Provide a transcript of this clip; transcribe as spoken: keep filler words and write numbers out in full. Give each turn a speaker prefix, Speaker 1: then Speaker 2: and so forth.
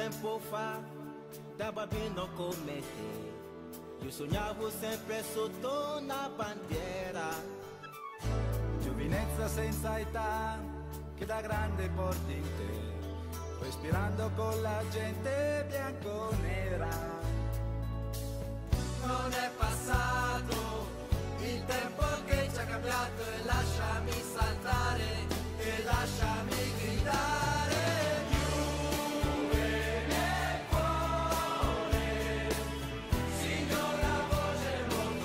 Speaker 1: tempo fa, da bambino come te, io sognavo sempre sotto una bandiera.
Speaker 2: Giovinezza senza età, che da grande porti in te, respirando con la gente bianco-nera.
Speaker 1: Non è passato